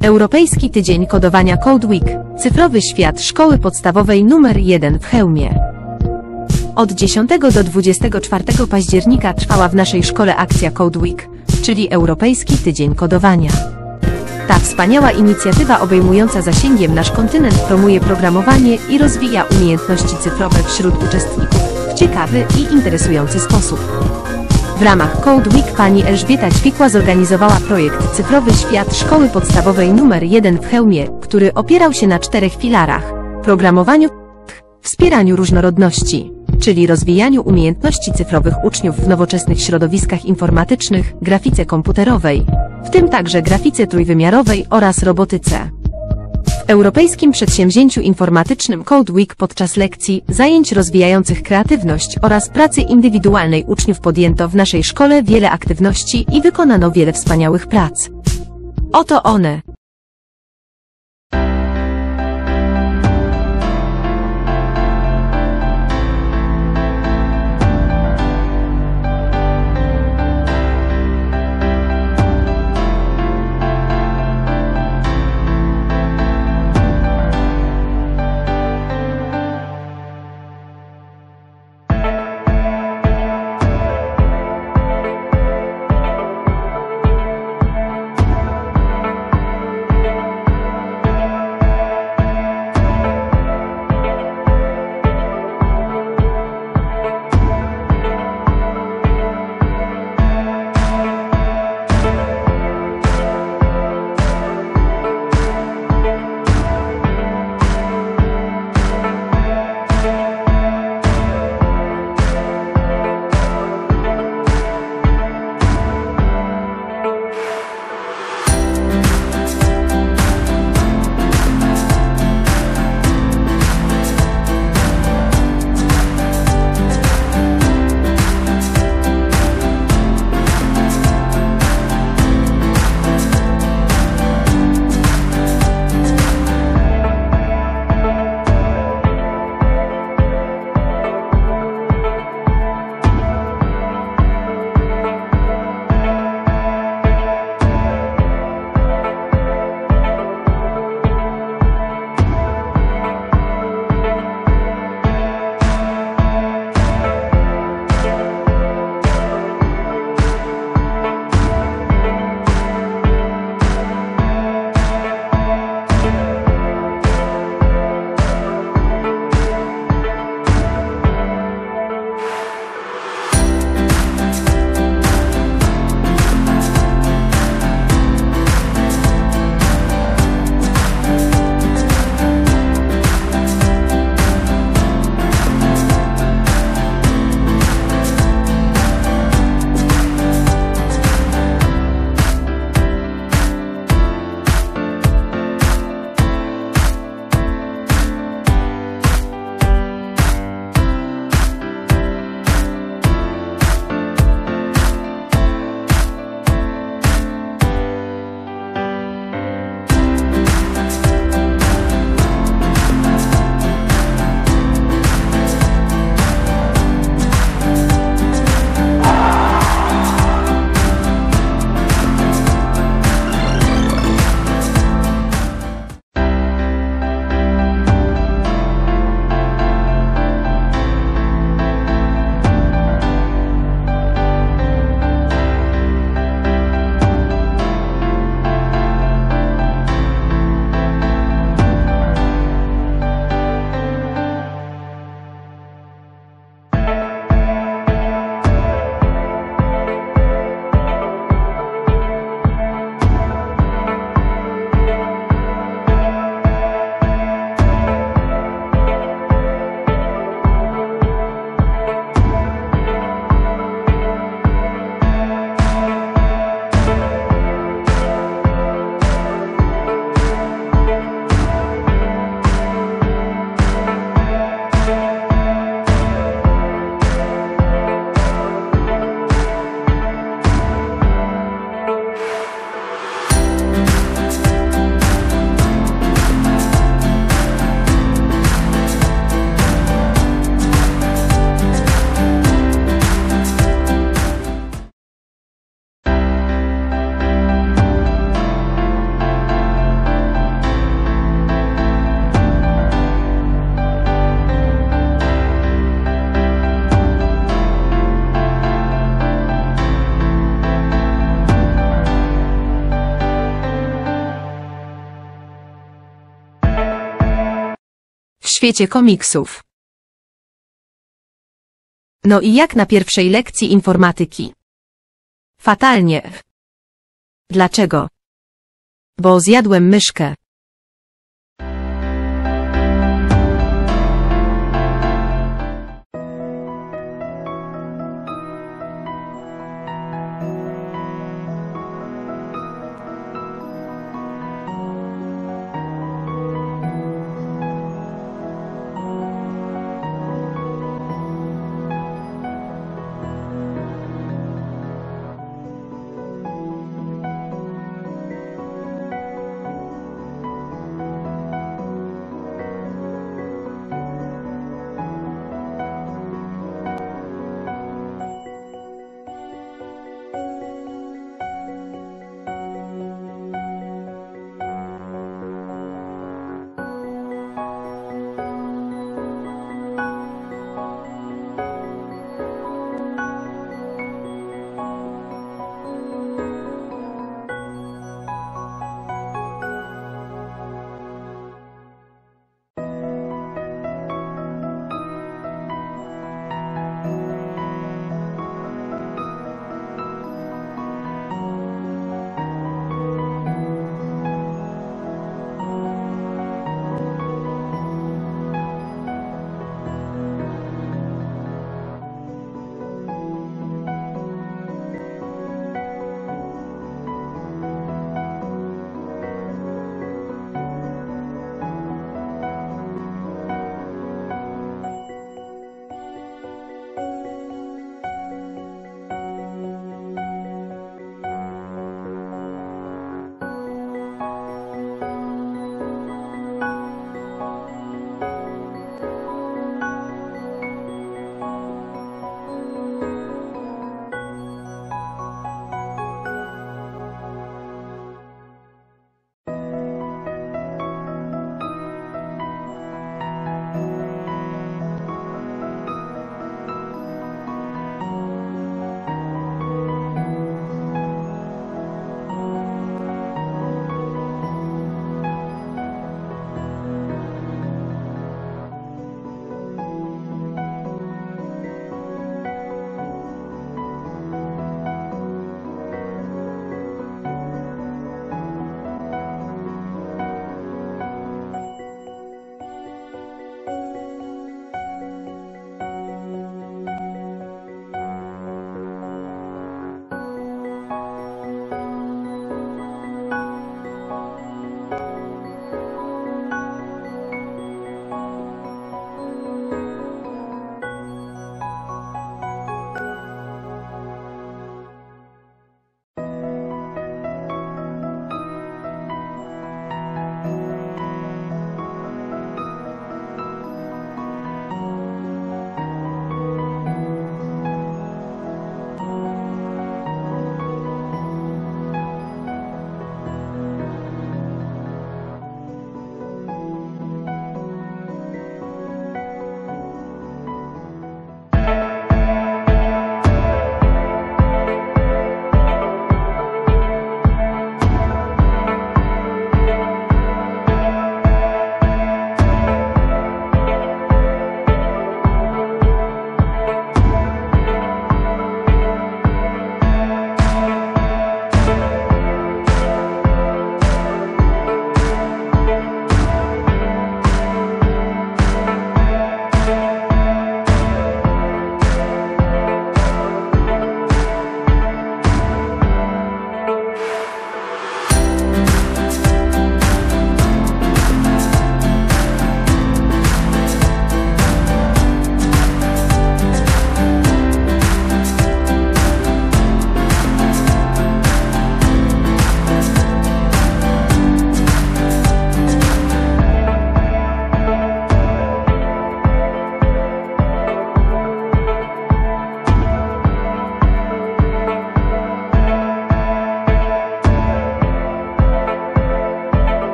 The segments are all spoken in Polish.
Europejski Tydzień Kodowania Code Week. Cyfrowy świat szkoły podstawowej nr 1 w Chełmie. Od 10 do 24 października trwała w naszej szkole akcja Code Week, czyli Europejski Tydzień Kodowania. Ta wspaniała inicjatywa obejmująca zasięgiem nasz kontynent promuje programowanie i rozwija umiejętności cyfrowe wśród uczestników w ciekawy i interesujący sposób. W ramach Code Week pani Elżbieta Ćwikła zorganizowała projekt Cyfrowy Świat Szkoły Podstawowej nr 1 w Chełmie, który opierał się na 4 filarach: programowaniu, wspieraniu różnorodności, czyli rozwijaniu umiejętności cyfrowych uczniów w nowoczesnych środowiskach informatycznych, grafice komputerowej, w tym także grafice trójwymiarowej oraz robotyce. W europejskim przedsięwzięciu informatycznym Code Week podczas lekcji, zajęć rozwijających kreatywność oraz pracy indywidualnej uczniów podjęto w naszej szkole wiele aktywności i wykonano wiele wspaniałych prac. Oto one. świecie komiksów. No i jak na pierwszej lekcji informatyki? Fatalnie. Dlaczego? Bo zjadłem myszkę.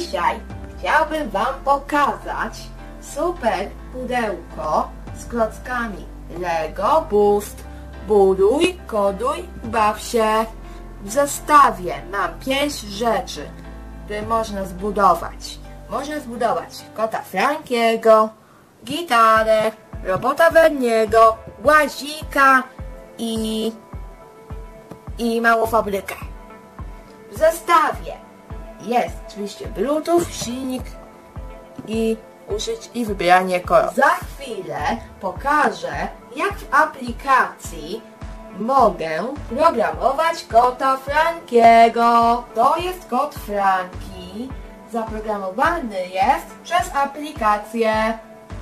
Dzisiaj chciałbym Wam pokazać super pudełko z klockami Lego Boost. Buduj, koduj, baw się. W zestawie mam 5 rzeczy, które można zbudować. Można zbudować kota Frankiego, gitarę, robota Werniego, łazika i małą fabrykę. W zestawie jest oczywiście Bluetooth, silnik i użyć i wybieranie koloru. Za chwilę pokażę, jak w aplikacji mogę programować kota Frankiego. To jest kot Franki. Zaprogramowany jest przez aplikację.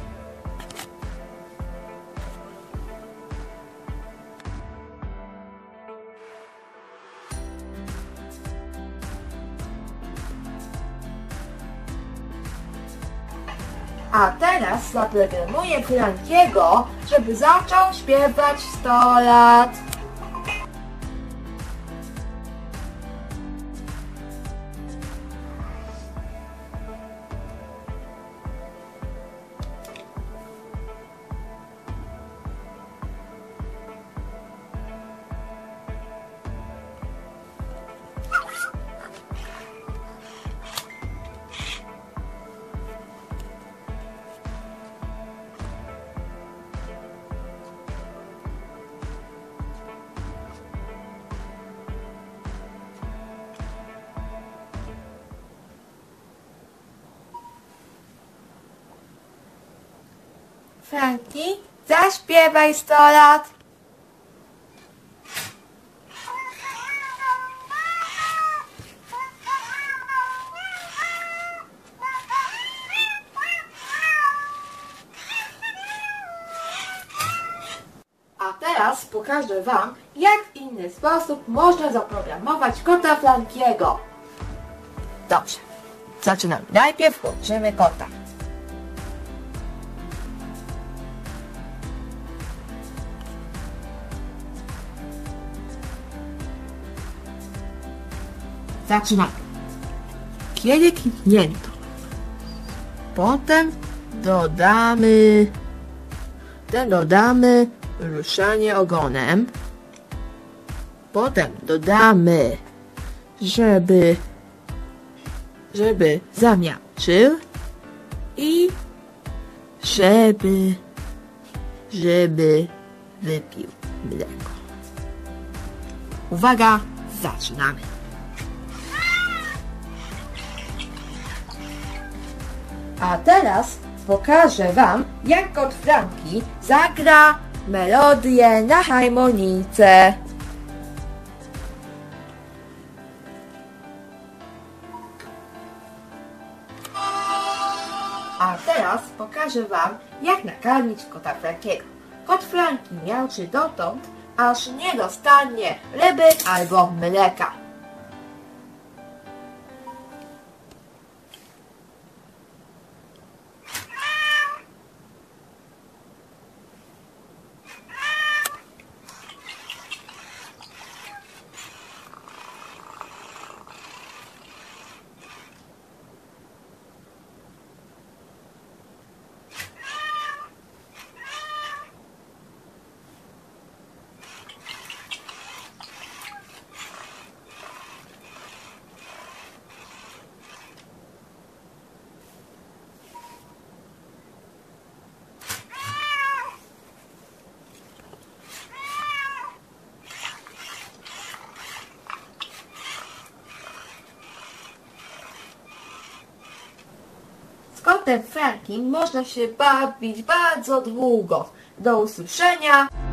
A teraz zaprogramuję Frankiego, żeby zaczął śpiewać 100 lat. Franki, zaśpiewaj 100 lat. A teraz pokażę Wam, jak w inny sposób można zaprogramować kota Frankiego. Dobrze, zaczynamy. Najpierw włączymy kota. Zaczynamy. Kiedy kliknięto, potem dodamy ruszanie ogonem, potem dodamy, żeby zamiałczył i żeby wypił mleko. Uwaga, zaczynamy. A teraz pokażę Wam, jak kot Franki zagra melodię na harmonijce. A teraz pokażę Wam, jak nakarmić kota Frankiego. Kot Franki miałczy dotąd, aż nie dostanie ryby albo mleka. Z kotem Frankiem można się bawić bardzo długo. Do usłyszenia!